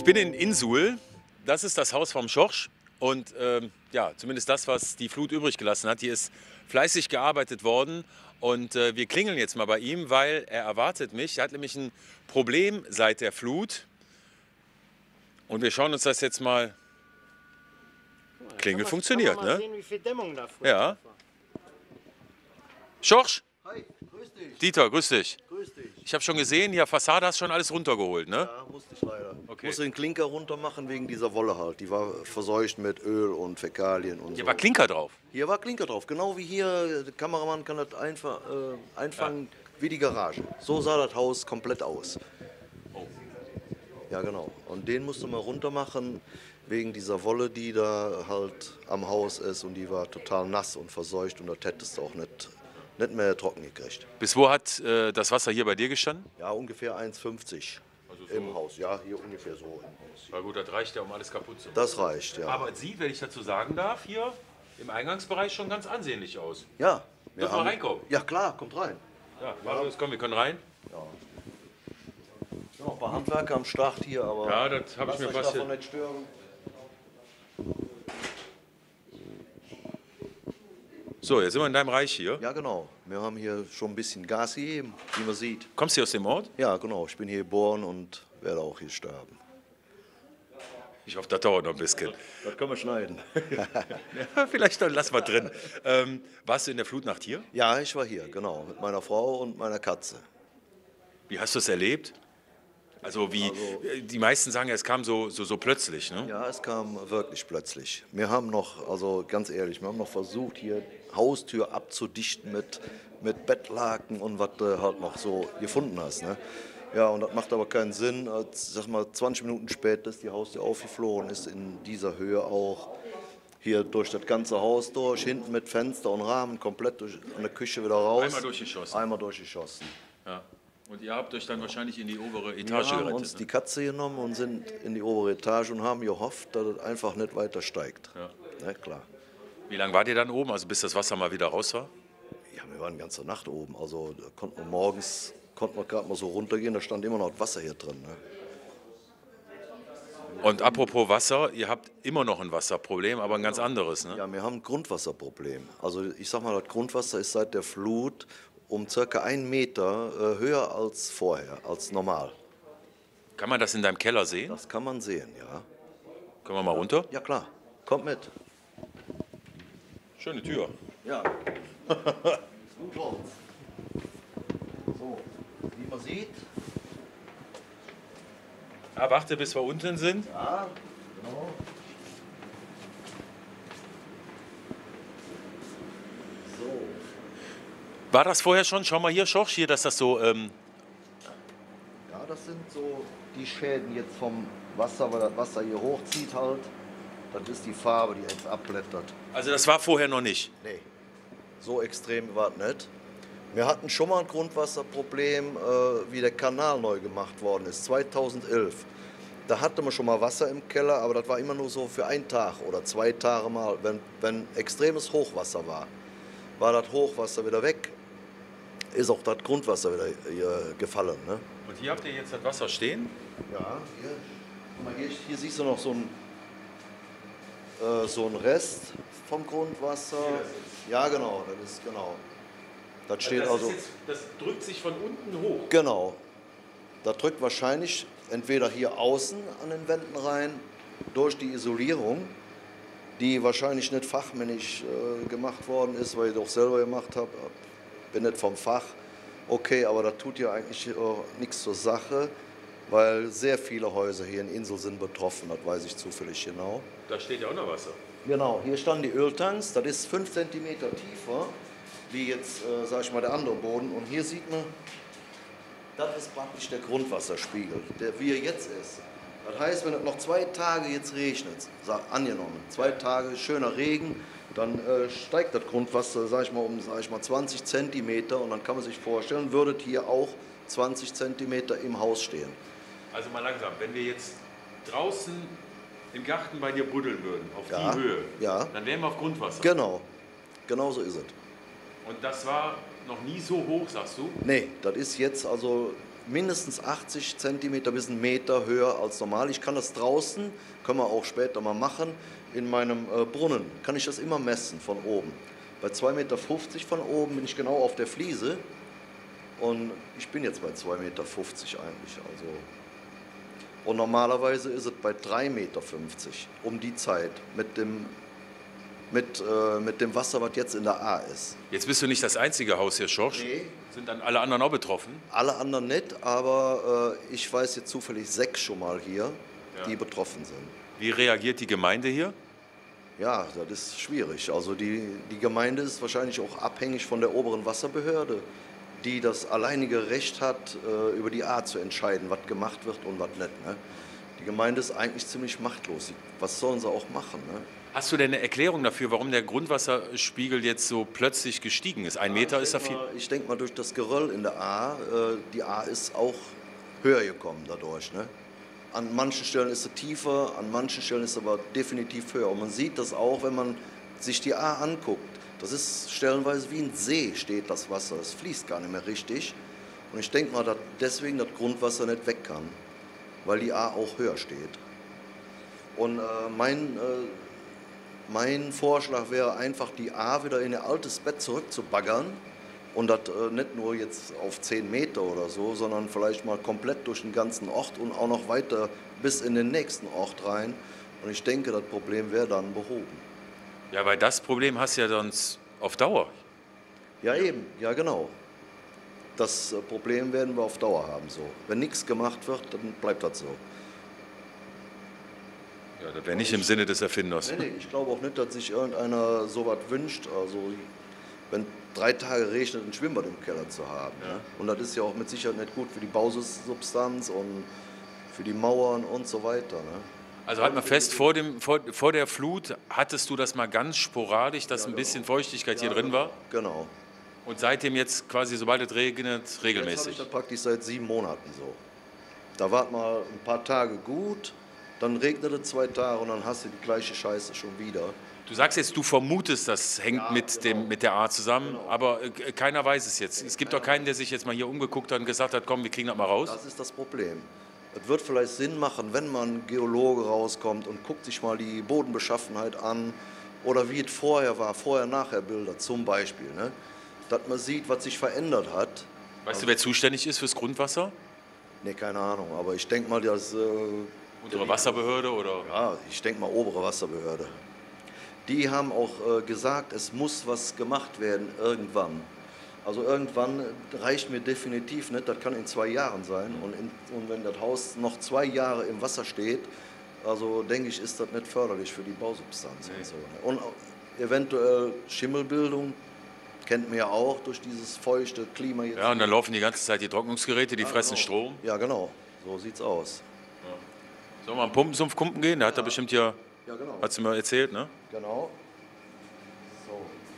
Ich bin in Insul, das ist das Haus vom Schorsch und ja, zumindest das, was die Flut übrig gelassen hat. Hier ist fleißig gearbeitet worden und wir klingeln jetzt mal bei ihm, weil er erwartet mich. Er hat nämlich ein Problem seit der Flut und wir schauen uns das jetzt mal. Klingel funktioniert, kann man mal ne? sehen, wie viel Dämmung da früher Ja. war. Schorsch, Hi, grüß dich. Dieter, grüß dich. Grüß dich. Ich habe schon gesehen, hier Fassade hast schon alles runtergeholt, ne? Ja, musste ich leider. Okay. Musste den Klinker runter machen wegen dieser Wolle halt. Die war verseucht mit Öl und Fäkalien und Hier so. war Klinker drauf. Hier war Klinker drauf, genau wie hier. Der Kameramann kann das einfangen wie die Garage. So sah das Haus komplett aus. Oh. Ja, genau. Und den musste man runter machen wegen dieser Wolle, die da halt am Haus ist. Und die war total nass und verseucht und das hättest du auch nicht mehr trocken gekriegt. Bis wo hat das Wasser hier bei dir gestanden? Ja, ungefähr 1,50 Also so. im Haus. Ja, hier ungefähr so im Haus. Na gut, das reicht ja, um alles kaputt zu machen. Das reicht, ja. Aber es sieht, wenn ich dazu sagen darf, hier im Eingangsbereich schon ganz ansehnlich aus. Ja. Dürfen wir reinkommen? Ja, klar, kommt rein. Ja, Marius, komm, wir können rein. Ja. Sind noch ein paar Handwerker am Start hier, aber Ja, das habe ich lasst mir euch fast. davon nicht stören. So, jetzt sind wir in deinem Reich hier. Ja, genau. Wir haben hier schon ein bisschen Gas gegeben, wie man sieht. Kommst du aus dem Ort? Ja, genau. Ich bin hier geboren und werde auch hier sterben. Ich hoffe, das dauert noch ein bisschen. Das können wir schneiden. Ja, vielleicht lassen wir drin. Warst du in der Flutnacht hier? Ja, ich war hier, genau. Mit meiner Frau und meiner Katze. Wie hast du es erlebt? Also wie, die meisten sagen ja, es kam so plötzlich, ne? Ja, es kam wirklich plötzlich. Wir haben noch, also ganz ehrlich, wir haben noch versucht, hier Haustür abzudichten mit Bettlaken und was du halt noch so gefunden hast. Ne? Ja, und das macht aber keinen Sinn. Als, sag mal, 20 Minuten später ist die Haustür aufgeflogen, ist in dieser Höhe auch hier durch das ganze Haus durch, hinten mit Fenster und Rahmen komplett durch an der Küche wieder raus. Einmal durchgeschossen. Einmal durchgeschossen. Ja. Und ihr habt euch dann wahrscheinlich in die obere Wir Etage haben gerettet. uns Ne? die Katze genommen und sind in die obere Etage und haben gehofft, dass es einfach nicht weiter steigt. Ja. Ja, klar. Wie lange wart ihr dann oben, also bis das Wasser mal wieder raus war? Ja, wir waren die ganze Nacht oben. Also da konnten wir morgens gerade mal so runtergehen, da stand immer noch Wasser hier drin. Ne? Und apropos Wasser, ihr habt immer noch ein Wasserproblem, aber ein ganz anderes, ne? Ja, wir haben ein Grundwasserproblem. Also ich sag mal, das Grundwasser ist seit der Flut um circa 1 Meter höher als vorher, als normal. Kann man das in deinem Keller sehen? Das kann man sehen, ja. Können wir mal runter? Ja klar, kommt mit. Schöne Tür. Ja. Gut Holz. So, wie man sieht. Ah, warte, bis wir unten sind. Ja, genau. So. War das vorher schon? Schau mal hier, Schorsch, hier, dass das so... Ja, das sind so die Schäden jetzt vom Wasser, weil das Wasser hier hochzieht halt. Das ist die Farbe, die jetzt abblättert. Also das war vorher noch nicht. Nee, so extrem war es nicht. Wir hatten schon mal ein Grundwasserproblem, wie der Kanal neu gemacht worden ist, 2011. Da hatte man schon mal Wasser im Keller, aber das war immer nur so für 1 Tag oder 2 Tage mal. Wenn extremes Hochwasser war, war das Hochwasser wieder weg, ist auch das Grundwasser wieder gefallen. Ne? Und hier habt ihr jetzt das Wasser stehen? Ja, hier, guck mal, hier siehst du noch so ein Rest vom Grundwasser. Ja, genau, das ist genau. Das steht Das drückt sich von unten hoch. Genau. Das drückt wahrscheinlich entweder hier außen an den Wänden rein, durch die Isolierung, die wahrscheinlich nicht fachmännisch gemacht worden ist, weil ich doch selber gemacht habe. Bin nicht vom Fach. Okay, aber das tut ja eigentlich nichts zur Sache, weil sehr viele Häuser hier in Insel sind betroffen, das weiß ich zufällig genau. Da steht ja auch noch Wasser. Genau, hier standen die Öltanks, das ist 5 cm tiefer, wie jetzt, sag ich mal, der andere Boden. Und hier sieht man, das ist praktisch der Grundwasserspiegel, der wie er jetzt ist. Das heißt, wenn es noch 2 Tage jetzt regnet, angenommen, 2 Tage schöner Regen, dann steigt das Grundwasser, sag ich mal, um 20 cm. Und dann kann man sich vorstellen, würdet hier auch 20 cm im Haus stehen. Also mal langsam, wenn wir jetzt draußen im Garten bei dir buddeln würden, auf Ja, die Höhe, ja. dann wären wir auf Grundwasser. Genau, genau so ist es. Und das war noch nie so hoch, sagst du? Nee, das ist jetzt also mindestens 80 Zentimeter bis 1 Meter höher als normal. Ich kann das draußen, können wir auch später mal machen, in meinem Brunnen kann ich das immer messen von oben. Bei 2,50 Meter von oben bin ich genau auf der Fliese und ich bin jetzt bei 2,50 Meter eigentlich. Also. Und normalerweise ist es bei 3,50 Meter um die Zeit mit dem Wasser, was jetzt in der A ist. Jetzt bist du nicht das einzige Haus hier, Schorsch. Nee. Sind dann alle anderen auch betroffen? Alle anderen nicht, aber ich weiß jetzt zufällig 6 schon mal hier, Ja. die betroffen sind. Wie reagiert die Gemeinde hier? Ja, das ist schwierig. Also die Gemeinde ist wahrscheinlich auch abhängig von der oberen Wasserbehörde, die das alleinige Recht hat, über die A zu entscheiden, was gemacht wird und was nicht. Ne? Die Gemeinde ist eigentlich ziemlich machtlos. Was sollen sie auch machen? Ne? Hast du denn eine Erklärung dafür, warum der Grundwasserspiegel jetzt so plötzlich gestiegen ist? 1 Meter ist da viel. Ich denke mal, durch das Geröll in der A, die A ist auch höher gekommen dadurch. Ne? An manchen Stellen ist sie tiefer, an manchen Stellen ist sie aber definitiv höher. Und man sieht das auch, wenn man sich die A anguckt. Das ist stellenweise wie ein See steht das Wasser. Es fließt gar nicht mehr richtig. Und ich denke mal, dass deswegen das Grundwasser nicht weg kann, weil die A auch höher steht. Und mein Vorschlag wäre einfach, die A wieder in ihr altes Bett zurückzubaggern und das nicht nur jetzt auf 10 Meter oder so, sondern vielleicht mal komplett durch den ganzen Ort und auch noch weiter bis in den nächsten Ort rein. Und ich denke, das Problem wäre dann behoben. Ja, weil das Problem hast du ja sonst auf Dauer. Ja, eben, ja genau. Das Problem werden wir auf Dauer haben so. Wenn nichts gemacht wird, dann bleibt das so. Ja, das wäre nicht im Sinne des Erfinders. Nee, ich glaube auch nicht, dass sich irgendeiner sowas wünscht. Also wenn 3 Tage regnet, ein Schwimmbad im Keller zu haben. Ja. Ne? Und das ist ja auch mit Sicherheit nicht gut für die Bausubstanz und für die Mauern und so weiter. Ne? Also halt mal fest, vor der Flut hattest du das mal ganz sporadisch, dass ein bisschen Feuchtigkeit hier drin war? Genau. Und seitdem jetzt quasi, sobald es regnet, Jetzt habe regelmäßig? ich das praktisch seit 7 Monaten so. Da war mal ein paar Tage gut, dann regnete 2 Tage und dann hast du die gleiche Scheiße schon wieder. Du sagst jetzt, du vermutest, das hängt Ja, mit der A zusammen, aber keiner weiß es jetzt. Es gibt doch keinen, der sich jetzt mal hier umgeguckt hat und gesagt hat, komm, wir kriegen das mal raus. Das ist das Problem. Es wird vielleicht Sinn machen, wenn mal ein Geologe rauskommt und guckt sich mal die Bodenbeschaffenheit an oder wie es vorher war, Vorher-Nachher-Bilder zum Beispiel. Ne? Dass man sieht, was sich verändert hat. Weißt du, wer zuständig ist fürs Grundwasser? Ne, keine Ahnung, aber ich denke mal, dass... Unsere Wasserbehörde oder? Ja, ich denke mal, obere Wasserbehörde. Die haben auch gesagt, es muss was gemacht werden irgendwann. Also irgendwann reicht mir definitiv nicht, das kann in 2 Jahren sein. Und wenn das Haus noch 2 Jahre im Wasser steht, also denke ich, ist das nicht förderlich für die Bausubstanz. Und so. Und eventuell Schimmelbildung, kennt man ja auch durch dieses feuchte Klima jetzt. Ja, und dann laufen die ganze Zeit die Trocknungsgeräte, die fressen genau. Strom. Ja, genau, so sieht's aus. Sollen wir am Pumpensumpf kumpen gehen? Da hat er bestimmt ja, Ja, genau. hat sie mir erzählt, ne? Genau. So.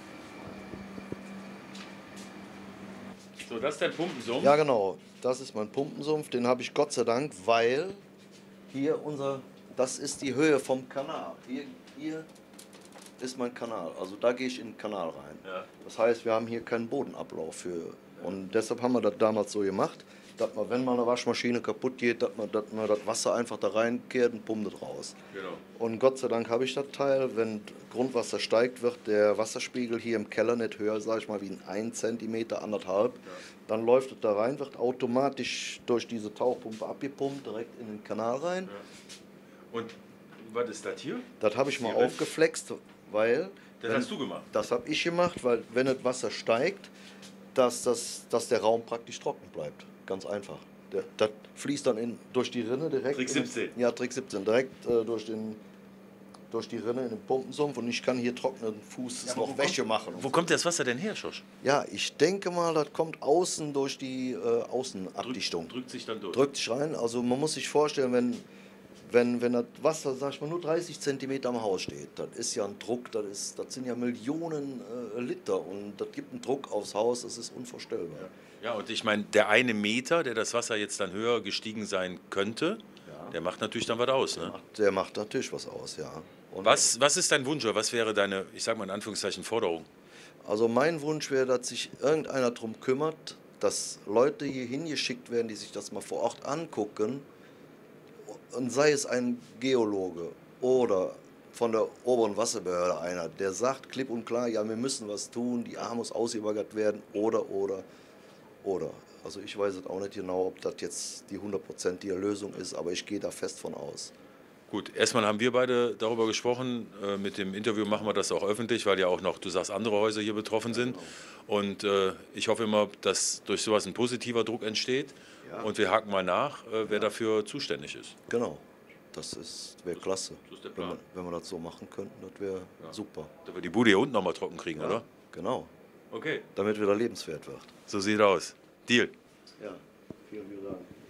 So, das ist der Pumpensumpf. Ja, genau. Das ist mein Pumpensumpf. Den habe ich Gott sei Dank, weil hier das ist die Höhe vom Kanal. Hier ist mein Kanal. Also da gehe ich in den Kanal rein. Ja. Das heißt, wir haben hier keinen Bodenablauf für. Und deshalb haben wir das damals so gemacht, dass man, wenn mal eine Waschmaschine kaputt geht, dass man das Wasser einfach da reinkehrt und pumpt es raus. Genau. Und Gott sei Dank habe ich das Teil. Wenn Grundwasser steigt, wird der Wasserspiegel hier im Keller nicht höher, sage ich mal, wie 1 Zentimeter, 1,5. Ja. Dann läuft es da rein, wird automatisch durch diese Tauchpumpe abgepumpt, direkt in den Kanal rein. Ja. Und was ist das hier? Das habe ich mal aufgeflext, weil... Das hast du gemacht? Das habe ich gemacht, weil wenn das Wasser steigt, dass der Raum praktisch trocken bleibt. Ganz einfach. Das fließt dann durch die Rinne direkt. Trick 17. Ja, Trick 17. Direkt durch die Rinne in den Pumpensumpf und ich kann hier trockenen Fußes noch Wäsche machen. Wo kommt das Wasser denn her, Schorsch? Ja, ich denke mal, das kommt außen durch die Außenabdichtung. Drückt sich dann durch. Drückt sich rein. Also man muss sich vorstellen, wenn das Wasser, sag ich mal, nur 30 Zentimeter am Haus steht, das ist ja ein Druck, das sind ja Millionen Liter und das gibt einen Druck aufs Haus, das ist unvorstellbar. Ja, und ich meine, der 1 Meter, der das Wasser jetzt dann höher gestiegen sein könnte, der macht natürlich dann was aus, ne? Der macht natürlich was aus, ja. Und Was ist dein Wunsch oder was wäre deine, ich sag mal in Anführungszeichen, Forderung? also mein Wunsch wäre, dass sich irgendeiner darum kümmert, dass Leute hier hingeschickt werden, die sich das mal vor Ort angucken, und sei es ein Geologe oder von der oberen Wasserbehörde einer, der sagt klipp und klar, ja, wir müssen was tun, die A muss ausgebaggert werden oder. Also ich weiß es auch nicht genau, ob das jetzt die 100%ige Lösung ist, aber ich gehe da fest von aus. Gut, erstmal haben wir beide darüber gesprochen. Mit dem Interview machen wir das auch öffentlich, weil ja auch noch, du sagst, andere Häuser hier betroffen sind. Und ich hoffe immer, dass durch sowas ein positiver Druck entsteht. Ja. Und wir haken mal nach, wer dafür zuständig ist. Genau, wäre klasse. Das ist der Plan. Wenn wir das so machen könnten, das wäre super. Dass wir die Bude hier unten nochmal trocken kriegen, oder? Genau, Okay, damit wieder lebenswert wird. so sieht es aus. Deal. Ja, vielen Dank.